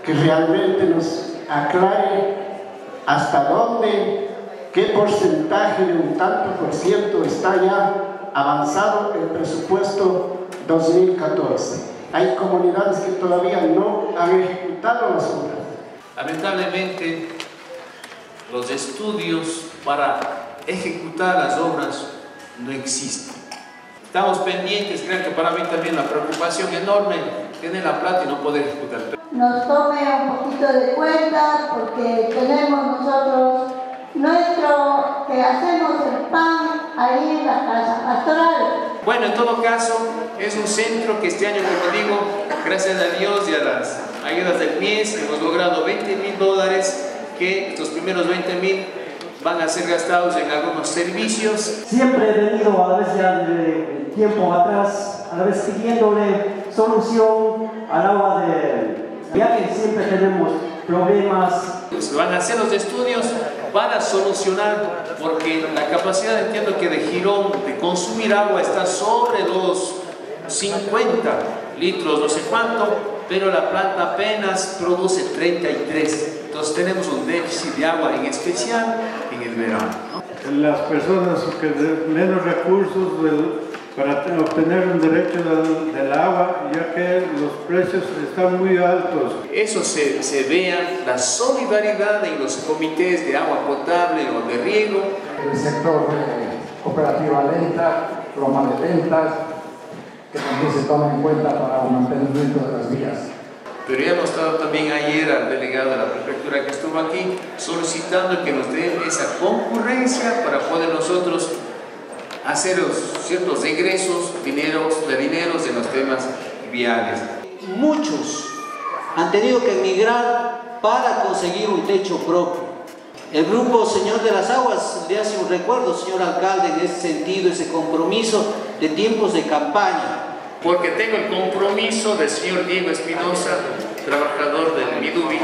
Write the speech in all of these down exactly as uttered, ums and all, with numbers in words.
que realmente nos aclare hasta dónde, qué porcentaje de un tanto por ciento está ya avanzado el presupuesto dos mil catorce. Hay comunidades que todavía no han ejecutado las obras. Lamentablemente, los estudios para ejecutar las obras no existen. Estamos pendientes, creo que para mí también la preocupación enorme, tener la plata y no poder ejecutar. Nos tome un poquito de cuenta porque tenemos nosotros nuestro, que hacemos el pan ahí en la casa pastoral. Bueno, en todo caso, es un centro que este año, como digo, gracias a Dios y a las ayudas del M I E S, hemos logrado veinte mil dólares, que estos primeros veinte mil van a ser gastados en algunos servicios. Siempre he venido, a veces ya de tiempo atrás, a veces pidiéndole solución al agua de... ya que siempre tenemos problemas. Se van a hacer los estudios para solucionar, porque la capacidad, entiendo que de Girón de consumir agua está sobre los cincuenta litros, no sé cuánto, pero la planta apenas produce treinta y tres. Entonces tenemos un déficit de agua, en especial en el verano, ¿no? Las personas que de menos recursos del, para obtener un derecho del, del agua, ya que los precios están muy altos. Eso se, se vea la solidaridad en los comités de agua potable o de riego. El sector de cooperativa lenta, broma de ventas, que también se toma en cuenta para el mantenimiento de las vías. Pero ya hemos estado también ayer al delegado de la prefectura que estuvo aquí solicitando que nos den esa concurrencia para poder nosotros hacer los ciertos egresos dineros, de dineros en los temas viales. Muchos han tenido que emigrar para conseguir un techo propio. El grupo Señor de las Aguas le hace un recuerdo, señor alcalde, en ese sentido, ese compromiso de tiempos de campaña. Porque tengo el compromiso del señor Diego Espinosa, trabajador del Midubi,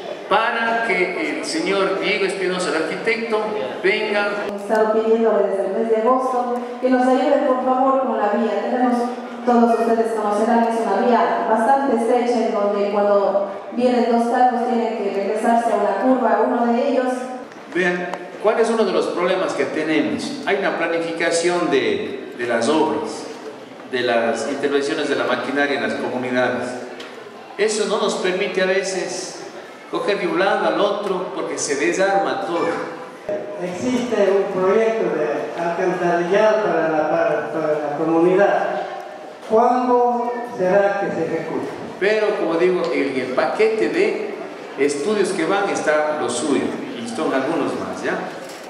para que el señor Diego Espinosa, el arquitecto, venga. Hemos estado pidiéndole desde el mes de agosto que nos ayuden por favor con la vía. Tenemos, todos ustedes conocerán que es una vía bastante estrecha en donde cuando vienen dos carros tienen que regresarse a una curva, uno de ellos. Vean, ¿cuál es uno de los problemas que tenemos? Hay una planificación de, de las obras, de las intervenciones de la maquinaria en las comunidades. Eso no nos permite a veces coger de un lado al otro porque se desarma todo. Existe un proyecto de alcantarillado para la, para, para la comunidad. ¿Cuándo será que se ejecute? Pero, como digo, en el paquete de estudios que van está lo suyo, y son algunos más, ¿ya?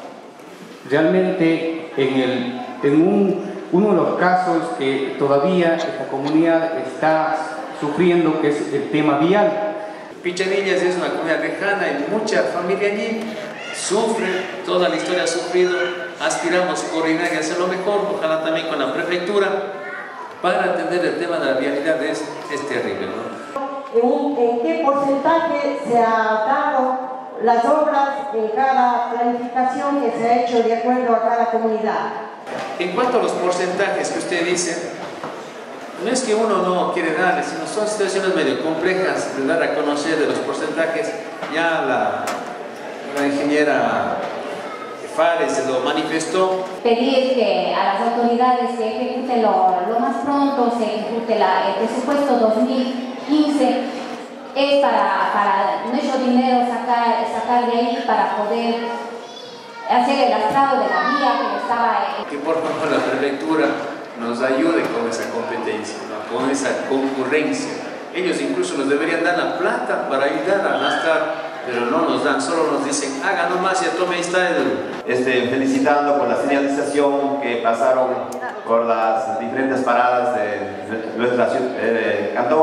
Realmente, en, el, en un, uno de los casos que todavía esta comunidad está sufriendo, que es el tema vial. Pichanillas es una comunidad lejana, hay mucha familia allí, sufre, toda la historia ha sufrido, aspiramos coordinar y hacer lo mejor, ojalá también con la prefectura, para atender el tema de la vialidad. Es, es terrible, ¿no? ¿En, ¿En qué porcentaje se han dado las obras en cada planificación que se ha hecho de acuerdo a cada comunidad? En cuanto a los porcentajes que usted dice, no es que uno no quiere darle, sino son situaciones medio complejas de dar a conocer de los porcentajes. Ya la, la ingeniera Fares se lo manifestó. Pedir que a las autoridades que ejecuten lo, lo más pronto, se ejecute la, el presupuesto dos mil quince, es para, para nuestro dinero sacar, sacar de ahí para poder hacer el astrado de la vía que estaba... Que por favor la prefectura nos ayude con esa competencia, ¿no? Con esa concurrencia. Ellos incluso nos deberían dar la plata para ayudar a gastar, pero no nos dan, solo nos dicen, haga nomás, ya tome, ahí está el... Este, felicitando por la señalización que pasaron por las diferentes paradas de nuestra ciudad, eh, cantón.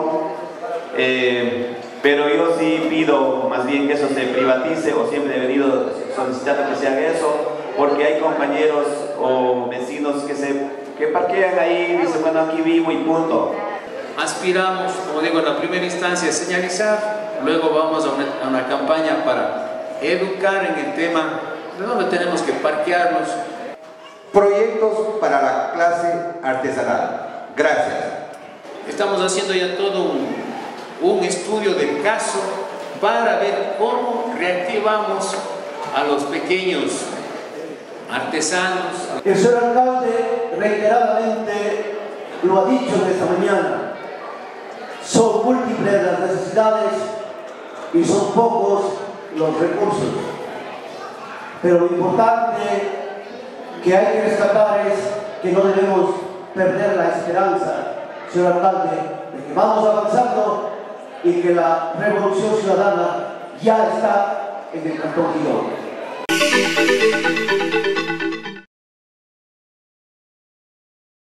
Eh, pero yo sí pido más bien que eso se privatice, o siempre he venido solicitando que se haga eso, porque hay compañeros o vecinos que se que parquean ahí y dicen, bueno, aquí vivo y punto. Aspiramos, como digo, en la primera instancia a señalizar, luego vamos a una, a una campaña para educar en el tema de dónde tenemos que parquearnos. Proyectos para la clase artesanal. Gracias. Estamos haciendo ya todo un, un estudio del caso para ver cómo reactivamos a los pequeños artesanos. El señor alcalde reiteradamente lo ha dicho esta mañana. Son múltiples las necesidades y son pocos los recursos. Pero lo importante que hay que rescatar es que no debemos perder la esperanza, señor alcalde, de que vamos avanzando y que la revolución ciudadana ya está en el Cantón Girón.